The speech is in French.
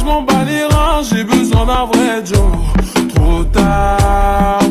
m'en bats les reins, j'ai besoin d'un vrai Joe. Trop tard,